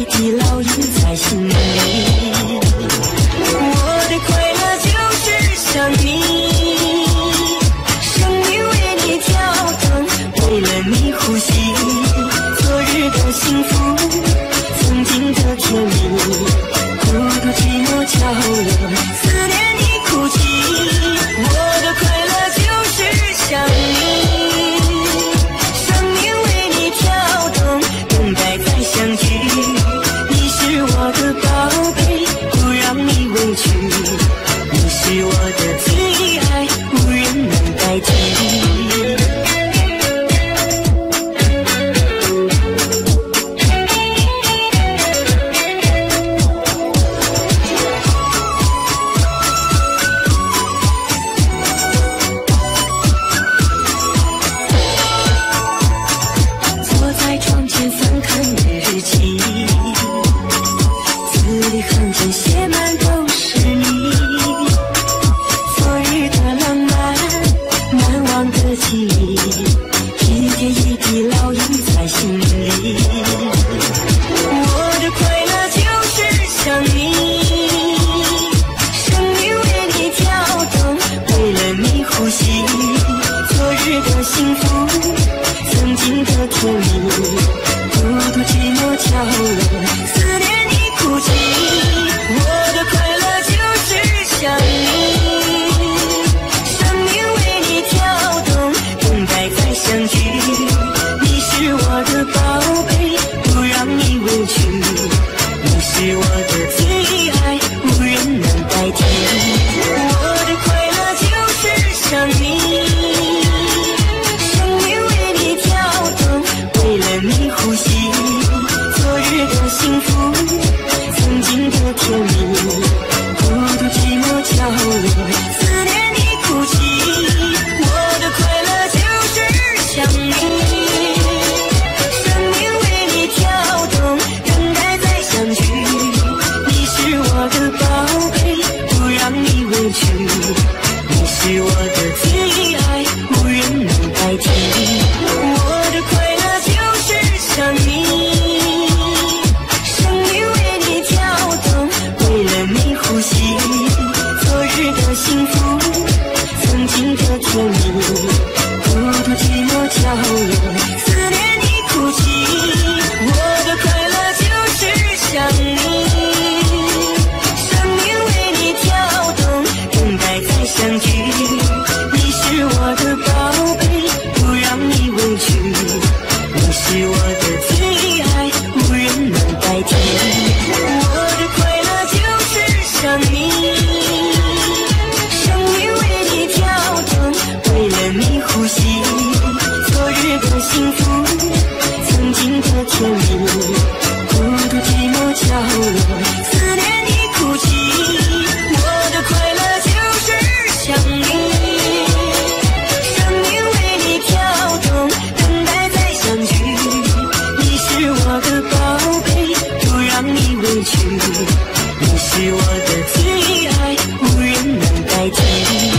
一滴烙印在心里。我的快乐就是想你，生命为你跳动，为了你呼吸。昨日的幸福，曾经的甜蜜，孤独寂寞角落，思念你哭泣。我的快乐就是想你，生命为你跳动，等待再相聚。你是我的宝贝，不让你委屈。你是我的最爱，无人能代替。写满都是你，昨日的浪漫，难忘的记忆，一点一滴烙印在心里。我的快乐就是想你，生命为你跳动，为了你呼吸。昨日的幸福，曾经的甜蜜，孤独寂寞角落，思念你哭泣。我的快乐就是想你，生命为你跳动，等待再相聚。你是我的宝贝，不让你委屈。你是我的最爱，无人能代替。我的快乐就是想你，生命为你跳动，为了你呼吸。昨日的幸福，曾经的甜蜜，孤独寂寞角落，思念你哭泣。我的快乐就是想你，生命为你跳动，等待再相聚。你是我的宝贝，不让你委屈。你是我的最爱，无人能代替。我的快乐就是想你，呼吸。昨日的幸福，曾经的甜蜜，孤独寂寞角落，思念你哭泣。我的快乐就是想你，生命为你跳动，等待再相聚。你是我的宝贝，不让你委屈。你是我的最爱，无人能代替。我的快乐就是想你，生命为你跳动，为了你呼吸。昨日的幸福，曾经的甜蜜，孤独寂寞角落，思念你哭泣。我的快乐就是想你，生命为你跳动，等待再相聚。你是我的宝贝，不让你委屈。你是我的最爱，无人能代替。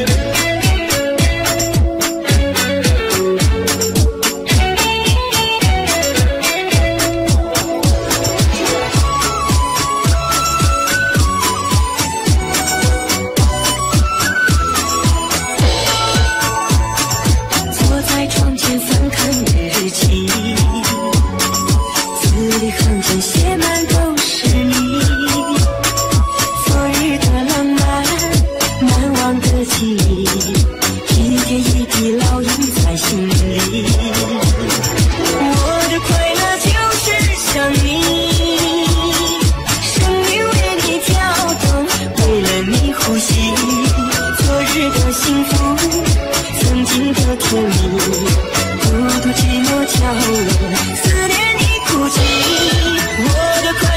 坐在窗前翻看日记，字里行间写满都是你。昨日的浪漫，难忘的记忆，一点一滴烙印在心里。我的快乐就是想你，生命为你跳动，为了你呼吸。昨日的幸福，曾经的甜蜜，孤独寂寞角落，思念你哭泣。我的快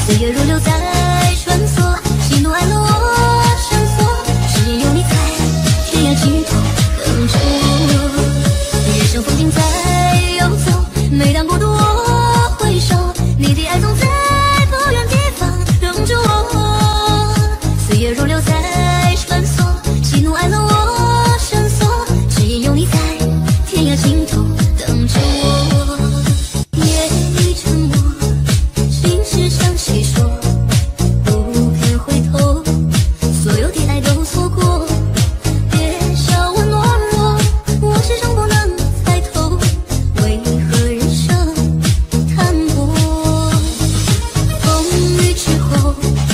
岁月如流在穿梭，喜怒哀乐我深锁，只因有你在天涯尽头等着我。人生风景在游走，每当孤独我回首，你的爱总在不远地方等着我。岁月如流在穿梭，喜怒哀乐我深锁，只因有你在天涯尽头等着我。夜已沉默，心事向谁说？不肯回头，所有的爱都错过。别笑我懦弱，我始终不能抬头，为何人生淡薄？风雨之后，